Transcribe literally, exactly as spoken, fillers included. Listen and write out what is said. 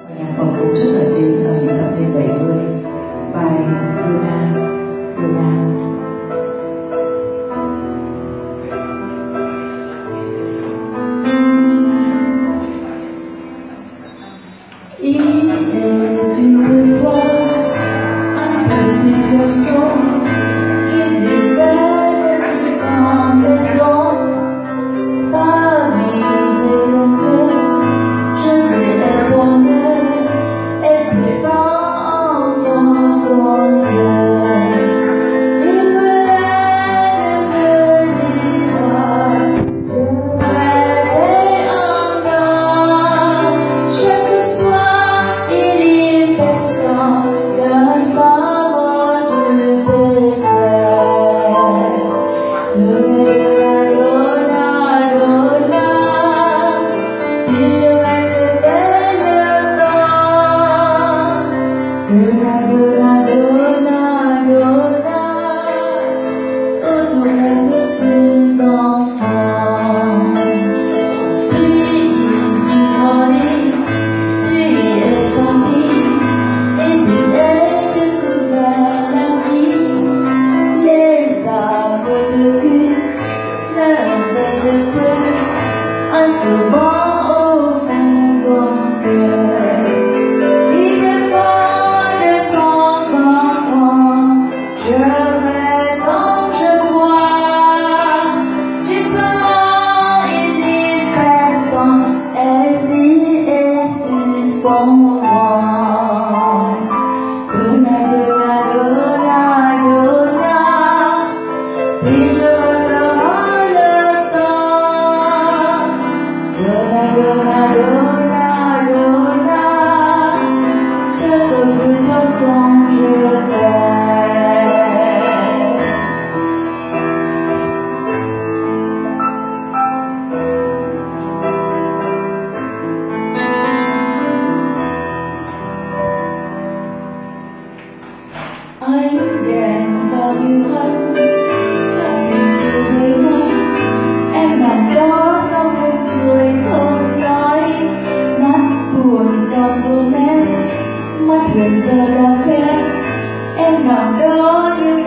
Nhạc phòng cũng rất nổi tiếng ở những thập niên bảy mươi, bài Luna, Luna. Il est une fois un petit garçon qui vivait devant la maison. Sa vie décomptée, je dirais bonheur, et pourtant enfant son cœur. Il voulait devenir roi, rêver en grand. Chaque soir il y passant dans sa mort de berceau. Luna, Luna, Luna, Luna, autour de ses enfants. Puis il grandit, puis est sorti, et il a découvert la vie. Les arbres de cul leur fait de peur, en souvent au fond d'un cœur. Je rêve donc je vois, justement il dit personne, est-ce dit, est-ce son roi. Luna, Luna, Luna, Luna, puis je regarde le temps. Luna, Luna, Luna, Luna, je peux plus comme son je t'aime. Anh đèn vào yêu hận, lặng tình chiều mây mây. Em nằm đó sau một cười không nói, mắt buồn còn vô nét, mắt hiện giờ đã khép. Em nằm đó như